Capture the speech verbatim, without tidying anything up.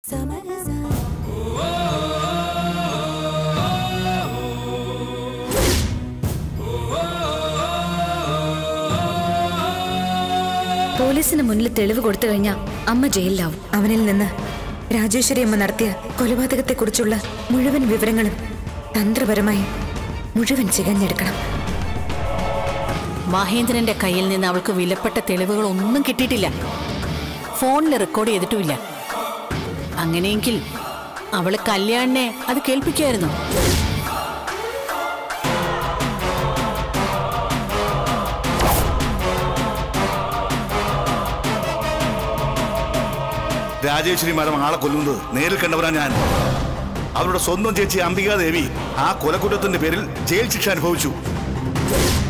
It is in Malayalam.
പോലീസിന് മുന്നിൽ തെളിവ് കൊടുത്തു കഴിഞ്ഞാൽ അമ്മ ജയിലിലാവും. അവനിൽ നിന്ന് രാജേശ്വരി അമ്മ നടത്തിയ കൊലപാതകത്തെക്കുറിച്ചുള്ള മുഴുവൻ വിവരങ്ങളും തന്ത്രപരമായി മുഴുവൻ ചികഞ്ഞെടുക്കണം. മഹേന്ദ്രന്റെ കയ്യിൽ നിന്ന് അവൾക്ക് വിലപ്പെട്ട തെളിവുകളൊന്നും കിട്ടിയിട്ടില്ല. ഫോണിൽ റെക്കോർഡ് ചെയ്തിട്ടുമില്ല. അങ്ങനെയെങ്കിൽ അവള് കല്യാണിനെ അത് കേൾപ്പിക്കുമായിരുന്നു. രാജേശ്വരി മാഡം ആളെ കൊല്ലുന്നത് നേരിൽ കണ്ടവരാ ഞാൻ. അവരുടെ സ്വന്തം ചേച്ചി അംബികാദേവി ആ കൊലക്കുറ്റത്തിന്റെ പേരിൽ ജയിൽ ശിക്ഷ അനുഭവിച്ചു.